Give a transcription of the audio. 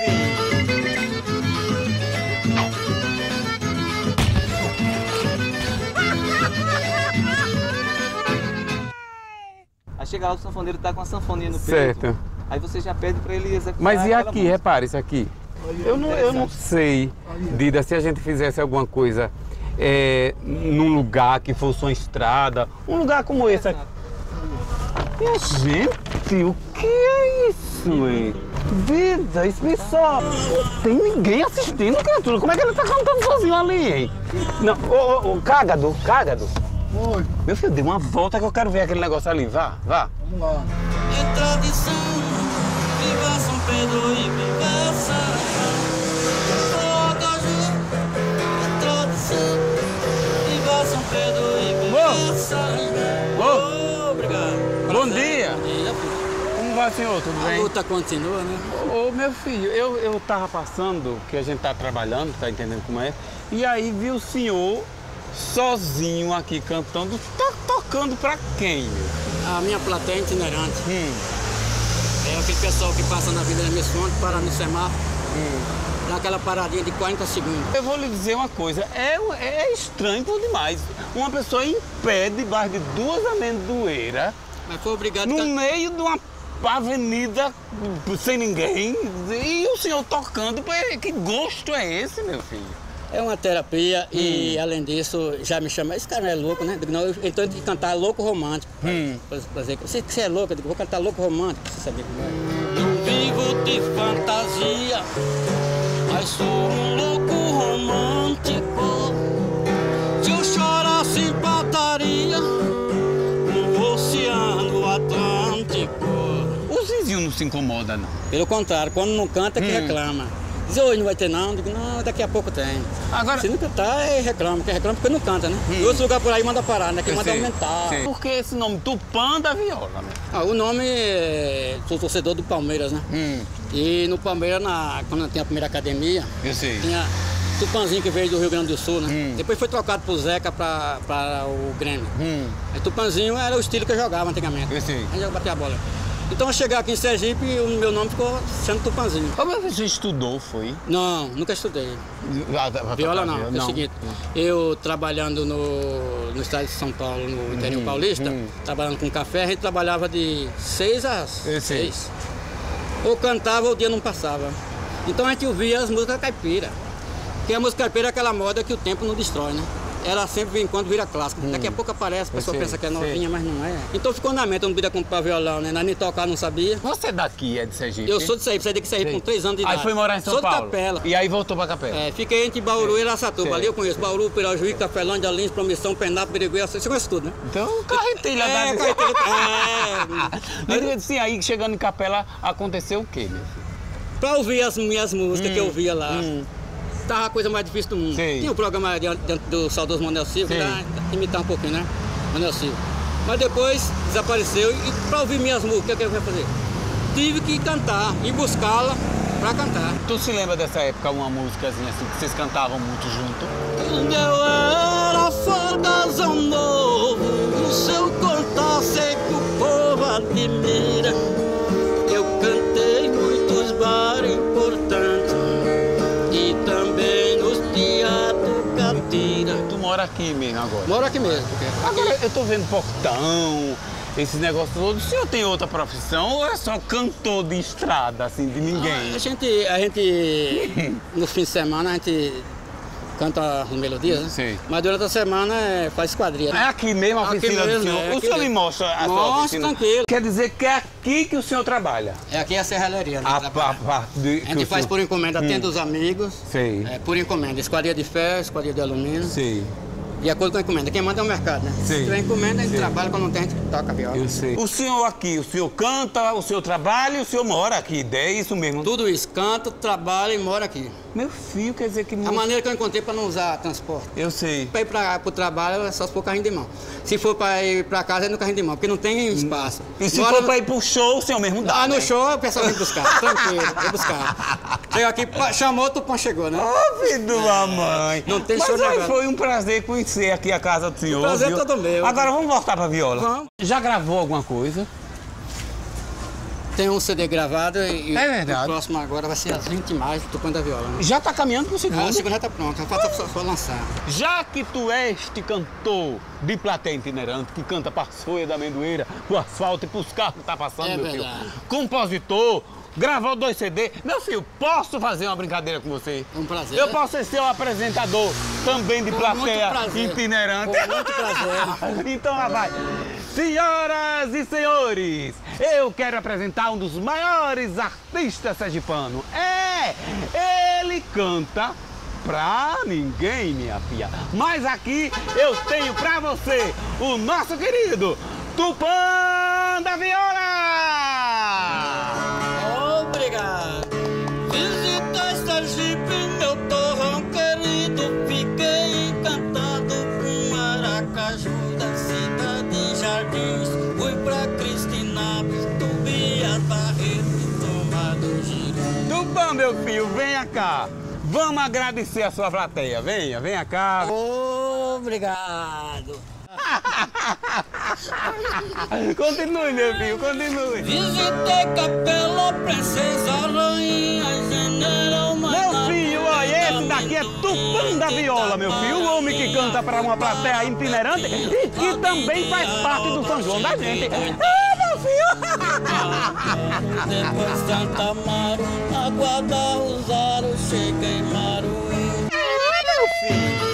Aí chega lá, o sanfoneiro tá com a sanfoninha no peito. Certo. Aí você já pede pra ele executar. Mas e aquela aqui, música. repare isso aqui. Eu não sei, Dida, se a gente fizesse alguma coisa num lugar que fosse uma estrada, um lugar como esse aqui. Minha gente, o que é isso, hein? Dida, isso pessoal, tem ninguém assistindo, criatura. Como é que ele tá cantando sozinho ali, hein? Não, ô, Cágado. Oi. Meu filho, dê uma volta que eu quero ver aquele negócio ali. Vá. Vamos lá. É tradição, viva São Pedro e viva São Fogaju. É tradição, viva São Pedro e viva São. Obrigado. Bom dia. Bom dia, filho. Como vai, senhor? Tudo A bem? luta continua, né? Ô, meu filho, eu tava passando, que a gente tá trabalhando, tá entendendo como é? E aí vi o senhor sozinho aqui cantando. Tá tocando pra quem, meu? A minha plateia é itinerante. É aquele pessoal que passa na Avenida Missões, para no semáforo. Dá aquela paradinha de 40 segundos. Eu vou lhe dizer uma coisa, é estranho por demais. Uma pessoa em pé debaixo de duas amendoeiras, Mas foi obrigado no a meio de uma avenida sem ninguém, e o senhor tocando. Que gosto é esse, meu filho? É uma terapia e, além disso, já me chama. Esse cara não é louco, né? Digo, não, eu tenho que cantar louco romântico. Pra dizer que você é louco, eu digo, vou cantar louco romântico, pra você saber como é. Eu vivo de fantasia, mas sou um louco romântico. Se eu chorasse em pataria, no Oceano Atlântico. Os vizinhos não se incomodam, não. Pelo contrário, quando não canta, é que reclama. Diz, hoje não vai ter não, digo, não, daqui a pouco tem. Agora... Se não cantar, reclama, porque reclama porque não canta, né? Em outros lugares por aí manda parar, né? Que manda aumentar. Sei. Por que esse nome Tupã da Viola, meu? O nome sou torcedor do Palmeiras, né? E no Palmeiras, quando tinha a primeira academia, Eu sei. tinha Tupanzinho que veio do Rio Grande do Sul, né? Depois foi trocado pro Zeca para o Grêmio. Aí Tupanzinho era o estilo que eu jogava antigamente. Eu sei. Aí eu batia a bola. Então, ao chegar aqui em Sergipe, o meu nome ficou sendo Tupanzinho. Como você estudou, foi? Não, nunca estudei. Viola não, é o seguinte, eu trabalhando no estado de São Paulo, no interior paulista, trabalhando com café, a gente trabalhava de 6 às 6. Ou cantava ou o dia não passava. Então a gente ouvia as músicas caipira. Porque a música caipira é aquela moda que o tempo não destrói, né? Ela sempre, vem quando vira clássica. Daqui a pouco aparece, a pessoa pensa que é novinha, mas não é. Então ficou na mente, eu não podia comprar violão, né? Nem tocar, não sabia. Você é daqui, é de Sergipe? Eu sou de Sergipe, saí daqui de Sergipe com 3 anos de idade. Aí foi morar em São Paulo? Sou de Capela. E aí voltou pra Capela? É, fiquei entre Bauru e Araçatuba. Ali eu conheço Bauru, Pirajuí, Cafelândia, Lins, Promissão, Penápolis, Birigui, você conhece tudo, né? Então, carretilha da... Me diga assim, aí chegando em Capela, aconteceu o quê, meu filho? Pra ouvir as minhas músicas que eu ouvia lá. Tava a coisa mais difícil do mundo. Sei. Tinha o programa diante do saudoso Manuel Silva, que dá imitar um pouquinho, né? Manuel Silva. Mas depois desapareceu e pra ouvir minhas músicas, o que eu ia fazer? Tive que cantar e buscá-la pra cantar. Tu se lembra dessa época, uma músicazinha assim, que vocês cantavam muito junto? Quando eu era folgazão novo, o seu contar sei que o povo admira. Eu cantei muitos bares importantes e também nos teatros catira. Tu mora aqui mesmo agora? Moro aqui mesmo. Agora eu tô vendo portão, esses negócios todos. O senhor tem outra profissão ou é só cantor de estrada, assim, de ninguém? A gente no fim de semana, a gente canta as melodias, né? Sim. Mas durante a semana faz quadrilha. É aqui mesmo a oficina do senhor? O senhor me mostra a sua Mostra, oficina? tranquilo. Quer dizer que é aqui que o senhor trabalha? É aqui a serralheria, né? A parte de... A gente faz por encomenda, atende os amigos. Sei. Por encomenda, esquadria de ferro, esquadria de alumínio. Sei. De acordo com a encomenda. Quem manda é o mercado, né? Sim. Se tiver encomenda, a gente Sim. trabalha, quando não tem, a gente toca a viola. Eu sei. O senhor aqui, o senhor canta, o senhor trabalha e o senhor mora aqui. É isso mesmo? Tudo isso, canto, trabalho e moro aqui. Meu filho, quer dizer que... A maneira que eu encontrei para não usar transporte. Eu sei. Para ir para o trabalho é só se for carrinho de mão. Se for para ir para casa é no carrinho de mão, porque não tem espaço. E se for para ir pro show, o senhor mesmo dá, no né? show o pessoal vem buscar, tranquilo, vem buscar. Chega aqui, chamou, o Tupã chegou, né? Ô, filho de uma mãe. Não tem Mas show aí negado. foi um prazer conhecer aqui a casa do senhor. O prazer é viu? todo meu. Agora vamos voltar pra viola. Vamos. Já gravou alguma coisa? Tem um CD gravado e É verdade. o próximo agora vai ser as 20 imagens do Tupã da Viola. Né? Já tá caminhando pro segundo. O segundo já tá pronto, falta só lançar. Já que tu és este cantor de plateia itinerante, que canta para as folhas da amendoeira, pro asfalto e pros carros que tá passando, É meu verdade. filho. Compositor, gravou 2 CD. Meu filho, posso fazer uma brincadeira com você? É um prazer. Eu posso ser o apresentador também de Com plateia muito prazer. itinerante. Com muito prazer. Então, rapaz, senhoras e senhores, eu quero apresentar um dos maiores artistas sergipanos. Ele canta pra ninguém, minha filha. Mas aqui eu tenho pra você o nosso querido Tupã da Viola! Obrigado. Visitei Sergipe, meu torrão querido. Fiquei encantado com Aracaju, da cidade de Jardins. Fui pra Cristina, Tubias, Barreto, Tomado Giro. Tupã, meu filho, venha cá. Vamos agradecer a sua plateia. Venha cá. Obrigado. Continue, meu filho, continue. Visitei Capela, Princesa, Rainha, General, Meu filho, olha, esse daqui é Tupã da Viola, meu filho. O homem que canta para uma plateia itinerante e que também faz parte do São João da gente. Meu filho! Depois Santa Amaro, Água da Rosário, cheguei em Maruí. Meu filho!